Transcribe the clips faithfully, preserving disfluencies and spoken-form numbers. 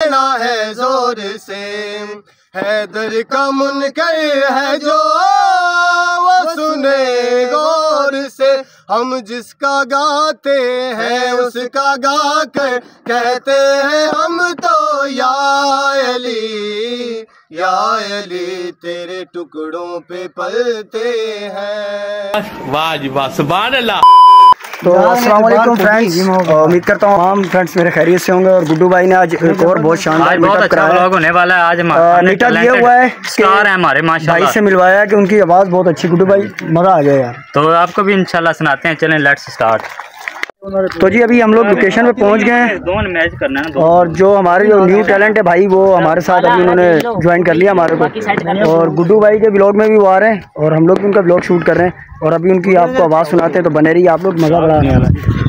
लेना है जोर से। हैदर का मुनकर है जो वो सुने गौर से। हम जिसका गाते हैं उसका गा कर कहते हैं हम तो या अली या अली तेरे टुकड़ों पे पलते हैं। वाह जी वाह, सुभान अल्लाह। तो अस्सलाम वालेकुम फ्रेंड्स, उम्मीद करता हूँ हम फ्रेंड्स मेरे खैरियत से होंगे। और गुड्डू भाई ने आज एक और बहुत शानदार मीटअप अच्छा कराया व्लॉग होने वाला है। आज मीटअप ये हुआ है स्टार है हमारे माशाल्लाह, भाई से मिलवाया कि उनकी आवाज़ बहुत अच्छी। गुड्डू भाई मज़ा आ गया यार। तो आपको भी इंशाल्लाह सुनाते हैं, चलें लेट्स स्टार्ट। तो जी अभी हम लोग लोकेशन पे पहुंच गए हैं, दो मैच करना है। और जो हमारे जो न्यू टैलेंट है भाई वो हमारे साथ अभी उन्होंने ज्वाइन कर लिया हमारे को। और गुड्डू भाई के ब्लॉग में भी वो आ रहे हैं और हम लोग भी उनका ब्लॉग शूट कर रहे हैं। और अभी उनकी आपको आवाज़ सुनाते हैं, तो बने रहिए आप लोग, मज़ा बड़ा आने वाला है।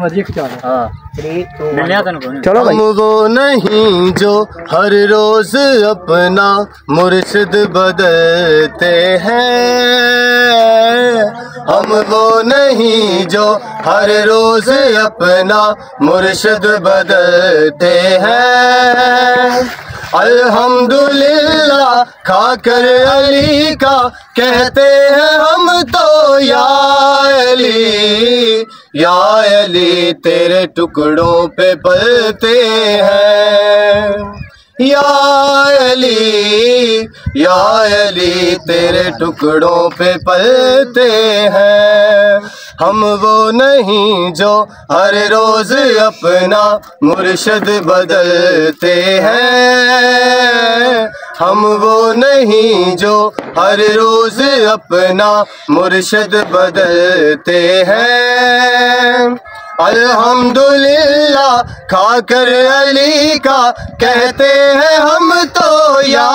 चलो भाई। हम वो नहीं जो हर रोज अपना मुर्शिद बदलते हैं। हम वो नहीं जो हर रोज अपना मुर्शिद बदलते हैं। अल्हम्दुलिल्लाह खाकर अली का कहते हैं हम तो या अली या अली तेरे टुकड़ों पे पलते हैं। या अली या अली तेरे टुकड़ों पे पलते हैं। हम वो नहीं जो हर रोज अपना मुर्शिद बदलते हैं। हम वो नहीं जो हर रोज अपना मुर्शिद बदलते हैं। अल्हम्दुलिल्लाह खाकर अली का कहते हैं हम तो या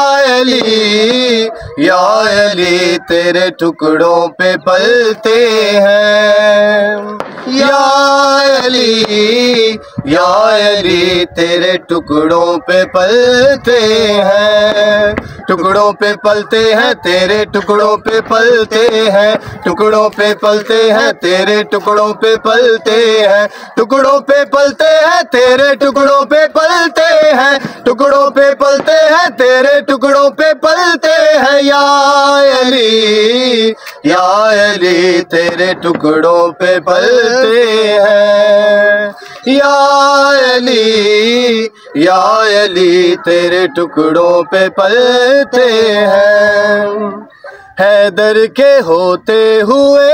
अली या अली तेरे टुकड़ों पे पलते हैं। या अली या अली तेरे टुकड़ों पे पलते हैं। टुकड़ों पे पलते हैं तेरे टुकड़ों पे पलते हैं। टुकड़ों पे पलते हैं तेरे टुकड़ों पे पलते हैं। टुकड़ों पे पलते हैं तेरे टुकड़ों पे पलते हैं। टुकड़ों पे पलते हैं तेरे टुकड़ों पे पलते हैं। या अली या अली तेरे टुकड़ों पे पलते हैं। या अली या अली तेरे टुकड़ों पे पलते हैं। हैदर के होते हुए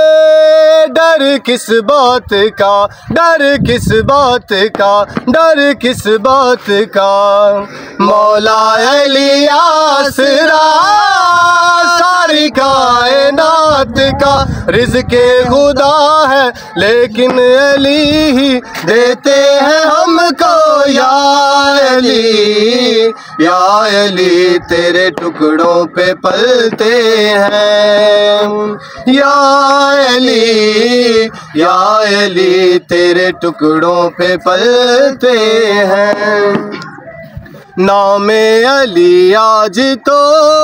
डर किस बात का, डर किस बात का, डर किस बात का। मौला अली आसरा सारी कायनात का। रिज़्क़े खुदा है लेकिन अली ही देते हैं हमको। या अली या अली तेरे टुकड़ों पे पलते हैं। या अली या अली तेरे टुकड़ों पे पलते हैं। नामे अली आज तो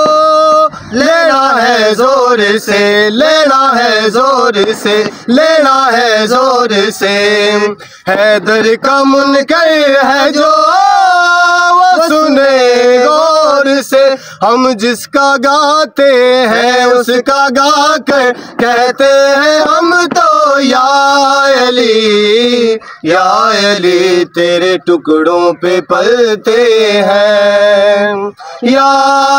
लेना है जोर से, लेना है जोर से, लेना है जोर से। हैदर का मुनकर है जो वो सुने गौर से। हम जिसका गाते हैं उसका गा कर कहते हैं हम तो या अली या अली तेरे टुकड़ों पे पलते हैं। या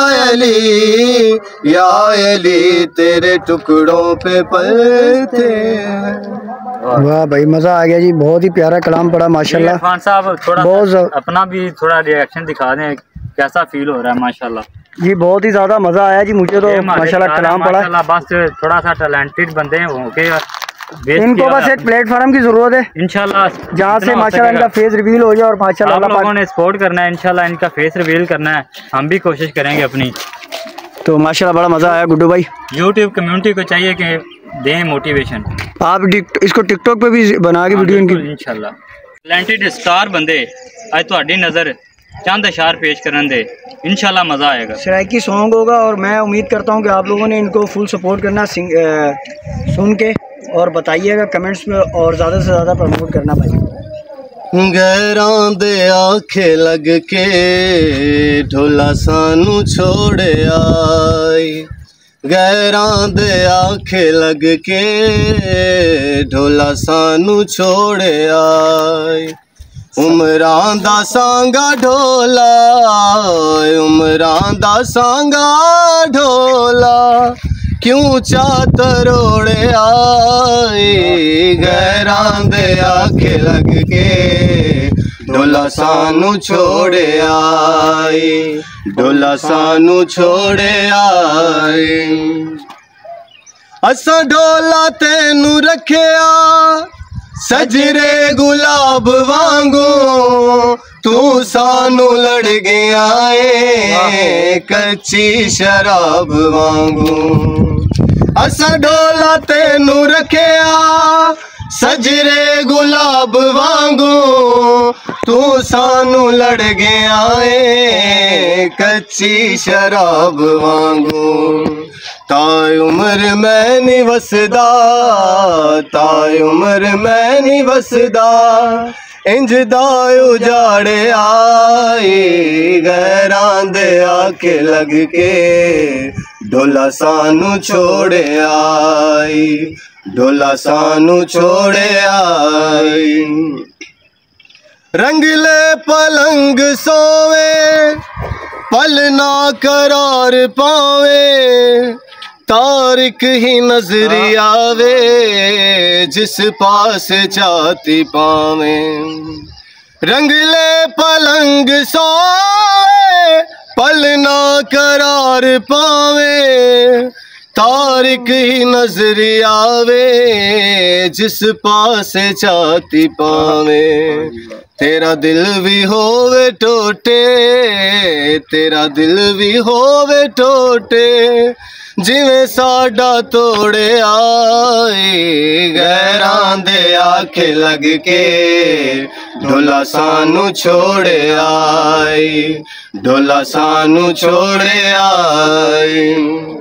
अली या अली तेरे टुकड़ों पे पलते हैं। वाह भाई मज़ा आ गया जी, बहुत ही प्यारा कलाम पड़ा माशाल्लाह। इरफान साहब थोड़ा बहुत अपना भी थोड़ा रिएक्शन दिखा दें, कैसा फील हो रहा है माशाल्लाह जी। बहुत ही ज़्यादा मज़ा आया जी मुझे तो माशाल्लाह कलाम पड़ा। बस थोड़ा सा टैलेंटेड बंदे हैं वो के इनको बस एक प्लेटफॉर्म की जरूरत है इंशाल्लाह, जहाँ से माशाल्लाह इनका फेस रिवील हो जाए। और माशाल्लाह आप लोगों ने सपोर्ट करना है, इंशाल्लाह इनका फेस रिवील करना है, हम भी कोशिश करेंगे अपनी। तो माशाल्लाह बड़ा मज़ा आया गुड्डू भाई। यूट्यूब कम्युनिटी को चाहिए कि दें मोटिवेशन। आप इसको टिकटॉक पे भी बना के वीडियो इनकी इंशाल्लाह। टैलेंटेड स्टार बंदे आज तुम्हारी नज़र चंद अशार पेश करन दे, इंशाल्लाह मज़ा आएगा। सराइकी सॉन्ग होगा और मैं उम्मीद करता हूँ कि आप लोगों ने इनको फुल सपोर्ट करना सिंग, आ, सुन के और बताइएगा कमेंट्स में और ज़्यादा से ज़्यादा प्रमोट करना भाई। गैरां दे आखे लग के ढोला सानू छोड़े आई, गैरां दे आखे लग के ढोला सानू छोड़े आई। उमरां दा सांगा ढोला, उमरां दा सांगा ढोला क्यों चातर ओड़े आई। गैरां दे आखे लग के ढोला सानू छोड़े आई, ढोला सानू छोड़े आई। असां ढोला तेनू रखिया सजरे गुलाब वांगू, तू सानू लड़ गया है कच्ची शराब वांगू। असा ढोला तेनू रखिया सजरे गुलाब वांगू, तू सानू लड़ गया है कच्ची शराब वांगू। ताई उम्र मैं नहीं वसदा, ताई उम्र मैं नहीं वसदा, इंज दा उजाड़े आई। गैरां दे आके लग के ढोला सानू छोड़े आई, ढोला सानू छोड़े आई। रंगले पलंग सोवे पल ना करार पावे, तारिक ही नजरी आवे जिस पास चाहती पावे। रंगले पलंग सोए पल ना करार पावे, तारिक ही नजरी आवे जिस पास चाहती पावे। तेरा दिल भी होवे टोटे, तेरा दिल भी होवे टोटे, जिवें साडा तोड़े आई। गैरां दे आखे लग के ढोला सानू छोड़े आई, ढोला सानू छोड़े आई।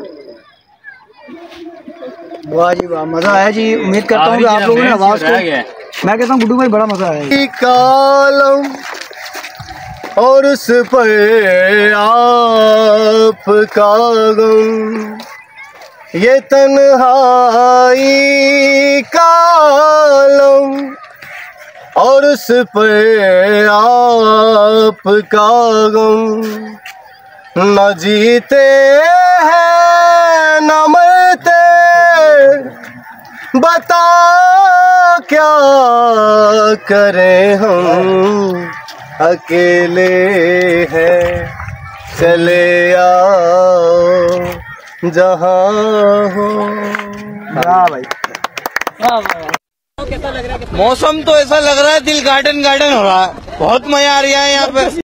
वाह जी वाह, मजा आया जी। उम्मीद करता हूँ कि आप लोगों ने आवाज को, मैं कहता हूँ गुड्डू भाई बड़ा मजा आया। कालम और उस पर आपका गम, ये तन्हाई कालम और उस पर आपका गम। न जीते हैं न मरते, बता क्या करें हम, अकेले हैं चले आओ जहाँ हो। हाँ भाई, मौसम तो ऐसा लग रहा है दिल गार्डन गार्डन हो रहा है, बहुत मजा आ रहा है यहाँ पे।